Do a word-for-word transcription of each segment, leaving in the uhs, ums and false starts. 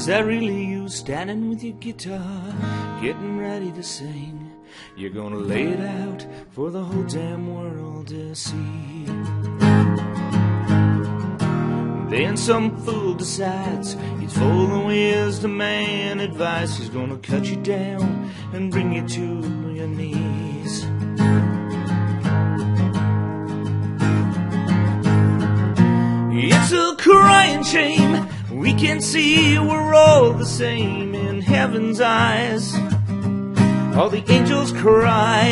that really you standing with your guitar, getting ready to sing? You're gonna lay it out for the whole damn world to see. Then some fool decides he's full of wisdom and advice. He's gonna cut you down and bring you to your knees. It's a crying shame we can see we're all the same in heaven's eyes. All the angels cry,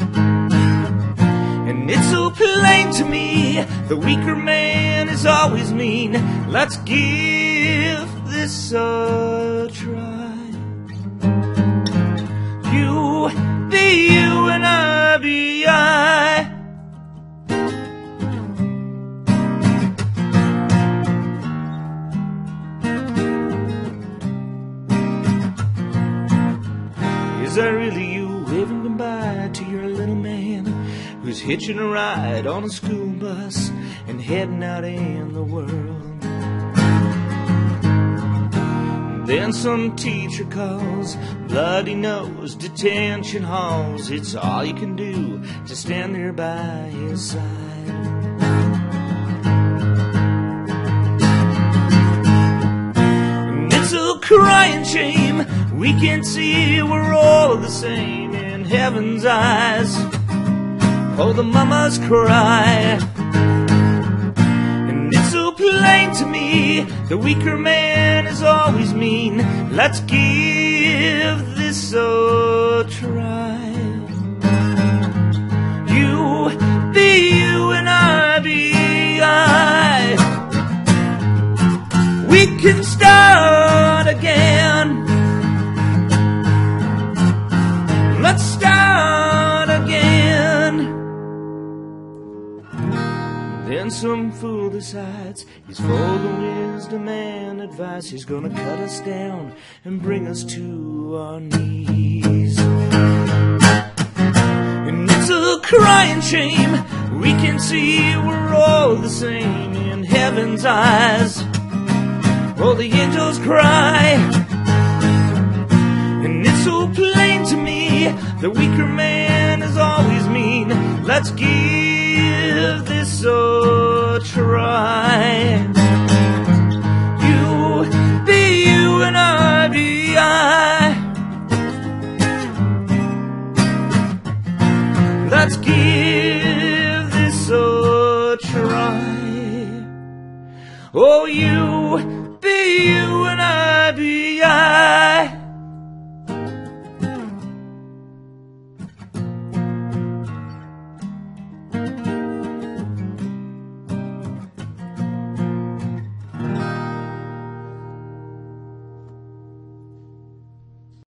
and it's so plain to me the weaker man is always mean. Let's give this a try. You be you and I be I. Is that really you waving goodbye to your little man who's hitching a ride on a school bus and heading out in the world? Then some teacher calls, bloody nose, detention halls. It's all you can do to stand there by his side. And it's a crying shame we can see we're all the same in heaven's eyes. Oh, the mamas cry, and it's so plain to me the weaker man is always mean. Let's give this a try. You be you and I be I. We can start again. Let's start again. Then some fool decides he's full of wisdom and advice. He's gonna cut us down and bring us to our knees. And it's a crying shame we can see we're all the same in heaven's eyes. Oh, the angels cry, and it's so plain to me the weaker man is always mean. Let's give this a try. You be you and I be I. Let's give this a try. Oh, you be you